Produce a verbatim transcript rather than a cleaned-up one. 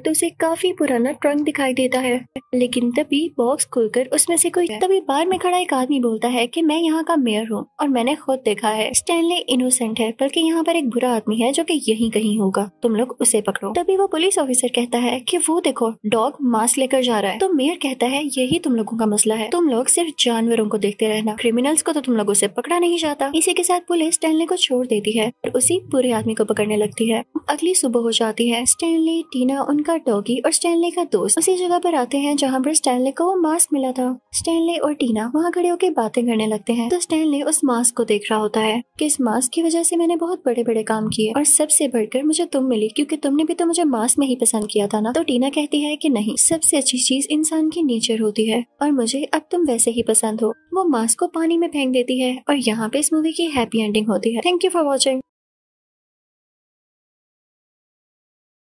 तो उसे काफी पुराना ट्रंक दिखाई देता है, लेकिन तभी बॉक्स खुलकर उसमें से कोई तभी बाहर में खड़ा एक आदमी बोलता है कि मैं यहाँ का मेयर हूँ और मैंने खुद देखा है स्टैनली इनोसेंट है, बल्कि यहाँ पर एक बुरा आदमी है जो कि यहीं कहीं होगा, तुम लोग उसे पकड़ो। तभी वो पुलिस ऑफिसर कहता है कि वो देखो डॉग मास्क लेकर जा रहा है। तो मेयर कहता है यही तुम लोगों का मसला है, तुम लोग सिर्फ जानवरों को देखते रहना, क्रिमिनल्स को तो तुम लोगों से पकड़ा नहीं जाता। इसी के साथ पुलिस स्टैनली को छोड़ देती है और उसी बुरे आदमी को पकड़ने लगती है। अगली सुबह हो जाती है। स्टैनली, टीना, उनका डॉगी और स्टैनली का दोस्त उसी जगह पर आते हैं जहाँ पर स्टैनली को वो मास्क मिला था। स्टैनली और टीना वहाँ खड़े होकर बातें करने लगते हैं। तो स्टैनली उस मास्क को देख रहा होता है कि इस मास्क की वजह से मैंने बहुत बड़े बड़े काम किए और सबसे बढ़कर मुझे तुम मिली, क्योंकि तुमने भी तो मुझे मास्क में ही पसंद किया था ना। तो टीना कहती है कि नहीं, सबसे अच्छी चीज इंसान की नेचर होती है और मुझे अब तुम वैसे ही पसंद हो। वो मास्क को पानी में फेंक देती है और यहाँ पे इस मूवी की हैप्पी एंडिंग होती है। Thank you for watching.